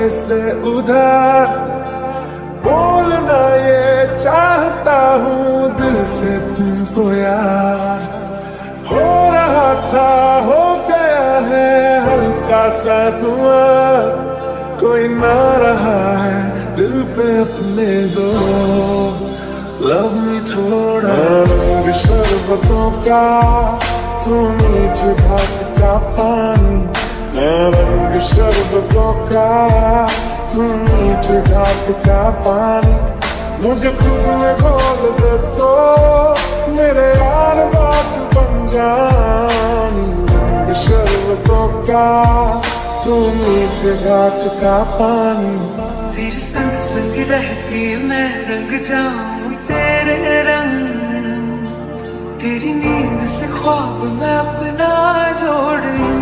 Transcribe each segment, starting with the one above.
से उधर बोलना ये चाहता हूँ दिल से तुमको यार। हो रहा था हो गया है हल्का सा धुआं, कोई ना रहा है दिल पे अपने जोर। लव मी थोड़ा रंग शरबतों का तू मीठ घाट का पानी, मैं रंग शरबतों का तू मीठ घाट का पानी। मुझे खुद में घोल दे तो मेरे यार बात बन जानी। रंग शरबतों का तू मीठ घाट का पानी। तेरे संग संग रहती मैं रंग जाऊं तेरे रंग, तेरी नींद से ख्वाब मैं अपना जोड़ लूं।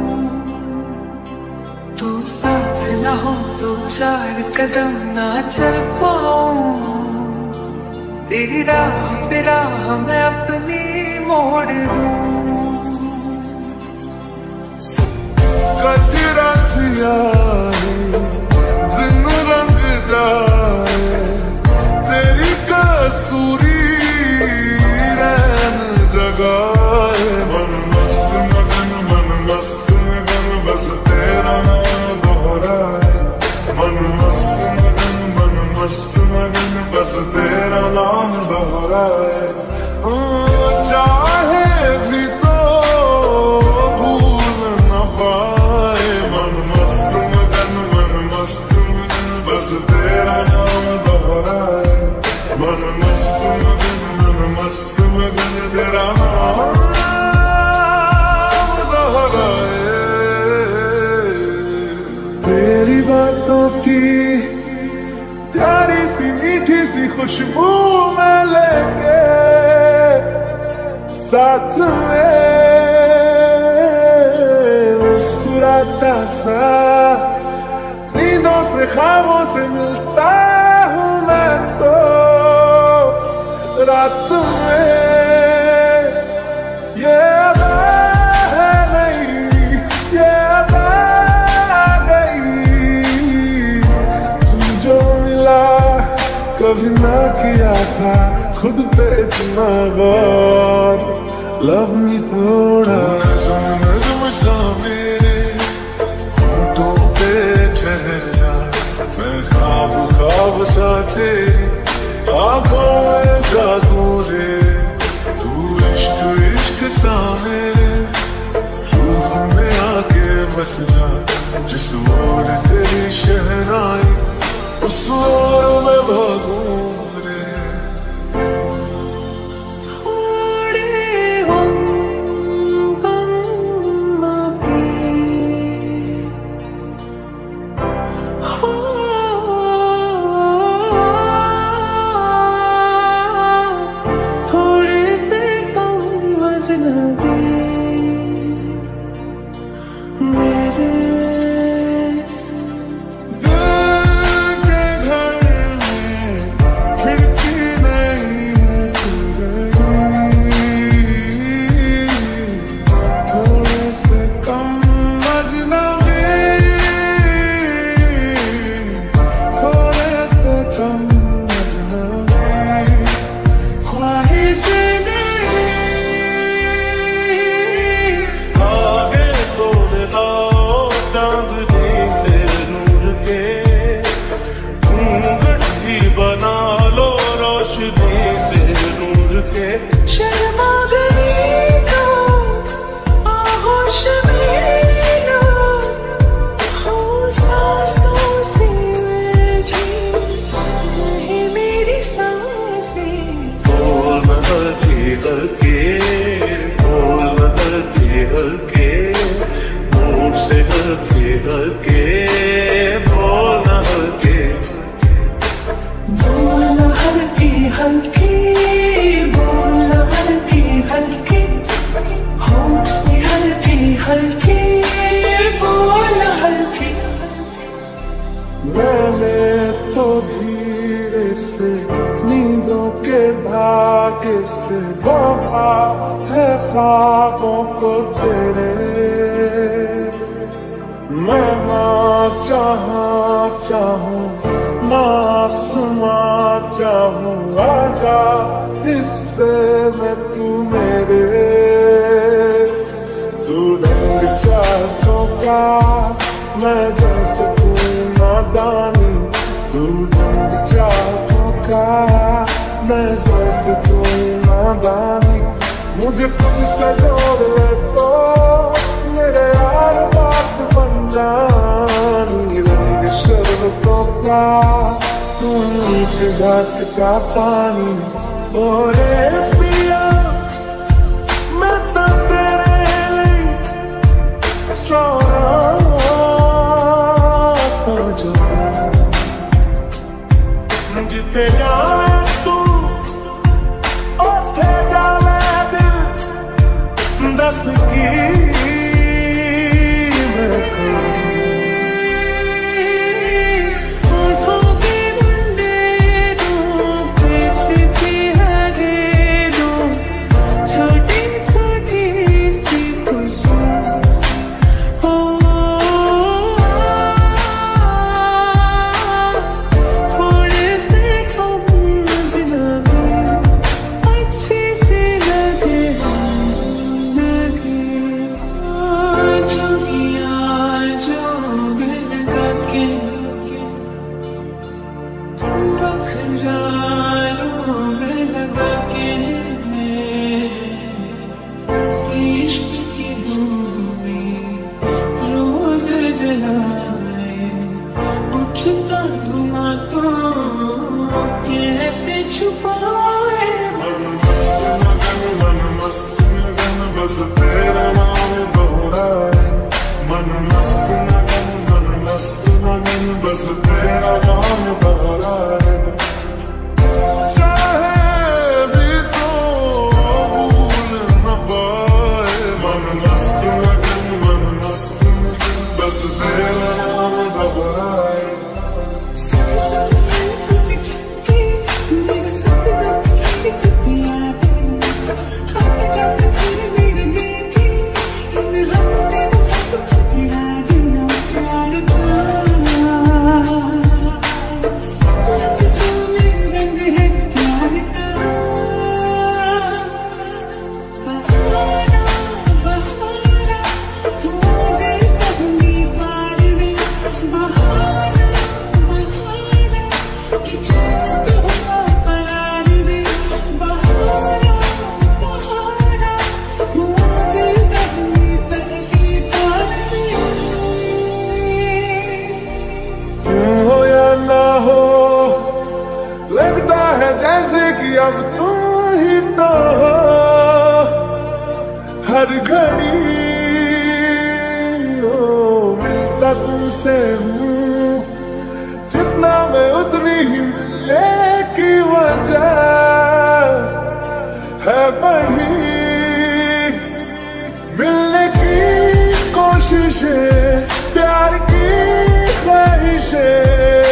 तू साथ ना हो तो 4 कदम ना चल पाऊं, तेरी राह पे राह मैं अपनी मोड़ दूं। कजरा सियाही दिन रंग जाए, तेरी कसूरी रैन जगाए। मन मस्त मगन बस तेरा नाम दोहराए। मन मस्त मगन बस तेरा नाम दोहराए। चाहे भी तो भूल न पाए। मन मस्त मगन बस तेरा नाम दोहराए। मन मस्त मगन तेरा नाम दोहराए। तेरी बातों की प्यारी सी मीठी सी खुशबू में लेके साथ में मुस्कुराता सा, नींदों से ख्वाबों से मिलता हूँ मैं तो रात में। ये अदा है नहीं ये अदा आ गई, तुम जो मिला कभी ना किया था खुद पे इतना गौर। लव मी थोड़ा नज़्म सा मेरे होठों पे ठहर जा, मैं ख्वाब ख्वाब सा तेरी आँखों में जागूं रे। तू इश्क इश्क सा मेरे रूह में आके बस जा, जिस ओर तेरी शहनाई उस ओर मैं भागूं रे। मैंने तो धीरे से नींदों के भाग्य से ढोका है ख्वाबों को तेरे। मैं ना चाहा चाहूं ना आसमां चाहूं, आजा हिस्से में तू मेरे। तू रंग चाहतों का मैं जैसे तू नादानी, तू रंग चाहतों का मैं जैसे तू नादानी। मुझे खुद से जोड़ ले तो मेरे यार बात बन जानी। रंग शरबतों का तू नीचे घाट का पानी। ओरे पिया मैं तो तेरे लिए सोना जो जिथे जाए तू उथे जावे दिल, दस की मैं कैसे छुपाए मन मस्त मगन बस तेरा नाम दोहराए। मन मस्त मगन बस तेरा नाम दोहराए। चाहे भी तो भूल न पाए। मन मस्त मगन बस तेरा नाम दोहराए। लगता है जैसे कि अब तुम ही तो हो हर घड़ी। मिलता तुमसे हूँ जितना मैं उतनी ही मिलने की वजह है बढ़ी। मिलने की कोशिशें प्यार की ख्वाहिशें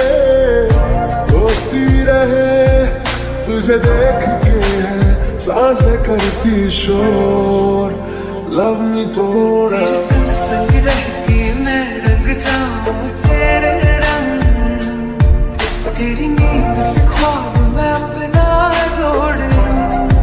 तुझे देख के सांसें करती शोर। लव मी थोड़ा तेरे संग संग रहती मैं रंग जाऊं तेरे रंग। तेरी नींद से ख्वाब मैं अपना जोड़ लूं।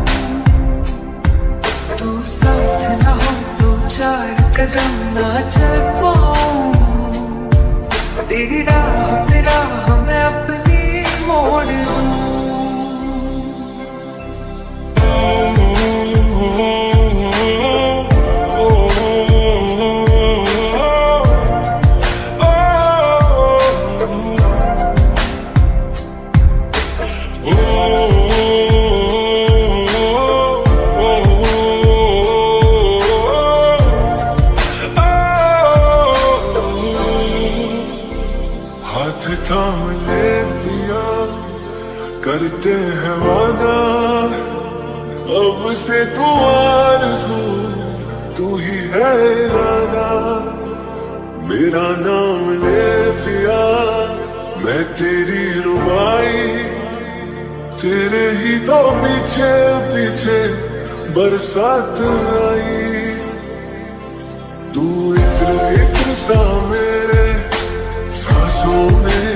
तू साथ ना हो तो चार कदम ना चल पाऊं। तेरी राह पे राह मैं अपनी मोड़ लूं। हाथ थाम ले पिया करते हैं वादा। अब से तू आरज़ू तू ही है इरादा। मेरा नाम ले पिया मैं तेरी रुबाई। तेरे ही तो पीछे पीछे बरसात आई। तू इत्र इत्र सा मेरे सांसों में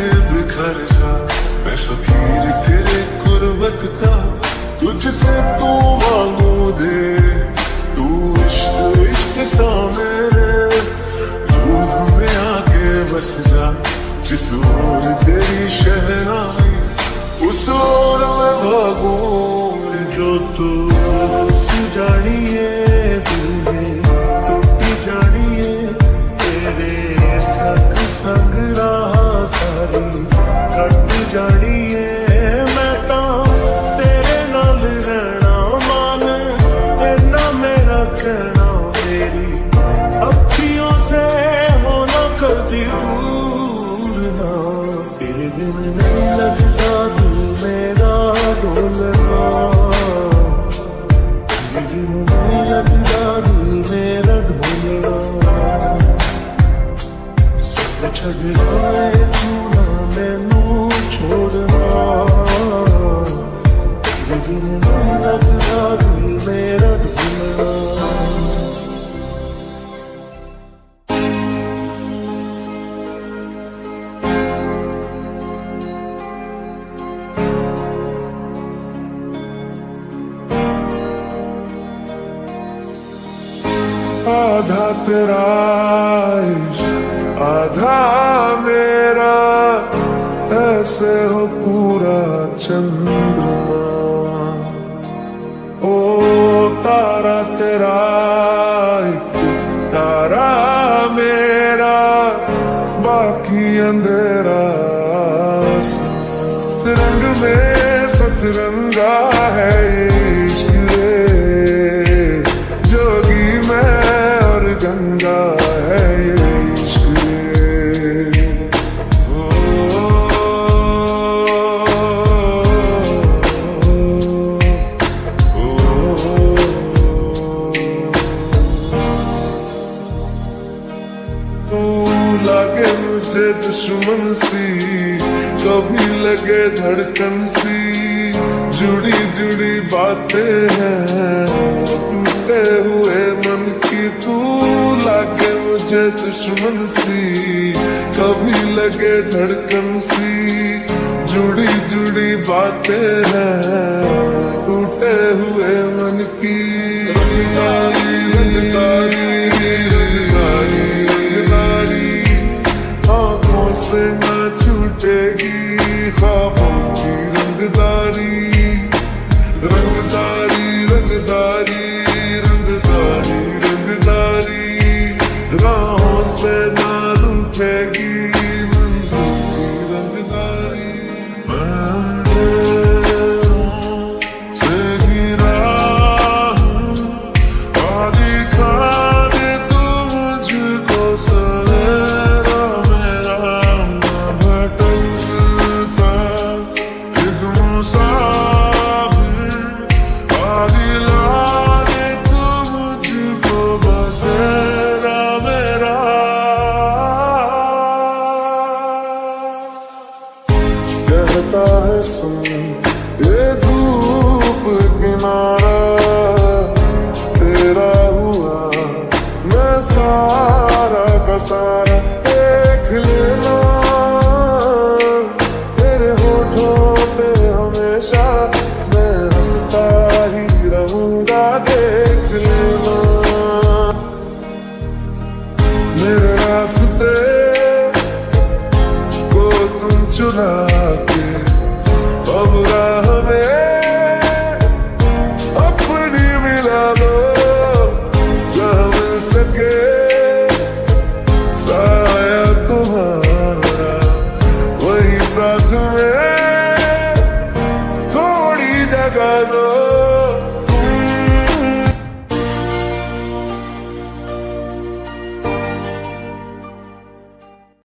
गुजर जा, मैं फकीर तेरे गुर्बत का, तुझसे तू मांगू दे, तू इश्क इश्क सा मेरे रूह में आके बस जा, जिस ओर तेरी शहनाई उस ओर मैं भागूं। जो तू जानिए दिल में टूटी जानिए, तेरे संग संग रहा सारी कट जानिए, मैं तो तेरे नाल रहना मान, इन्ना मेरा कहना, मेरी अखियों से होना कभी दूर ना, तेरे बिन नहीं लगता दिल मेरा डोलना, तेरे बिन नहीं लगता दिल मेरा ढोलना, सब छड़ जाए तू ना मैनू छोड़ना, तेरे बिन नहीं लगता दिल मेरा ढोलना। आधा तेरा इश्क आधा मेरा, ऐसे हो पूरा चंद्रमा, ओ तारा तेरा एक तारा मेरा, बाकी अंधेरा, रंग में सतरंगा है इश्क रे, जोगी मैं और गंगा है इश्क रे। तू लागे मुझे दुश्मन सी, कभी लगे धड़कन सी, जुड़ी जुड़ी बातें हैं टूटे हुए मन की, तू लागे मुझे दुश्मन सी, कभी लगे धड़कन सी, जुड़ी जुड़ी बातें हैं टूटे हुए मन की, आंखों से न छूटेगी ख्वाबों की रंगदारी, रंगदारी रंगदारी रंगदारी रंगदारी, राहों से ना रूठेगी मंजिल की रंगदारी। अंधेरों से गिरा दिखा दे तू मुझको सवेरा मेरा, मैं भटकता एक मुसाफिर, दिला दे तू मुझको बसेरा मेरा। कहता है सुन